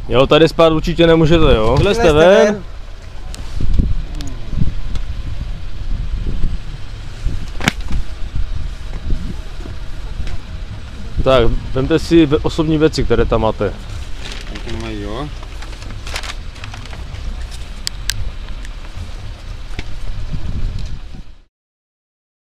Jo, tady spát určitě nemůžete, jo? Vylezte ven. Tak, vemte si osobní věci, které tam máte. Tam mají, jo?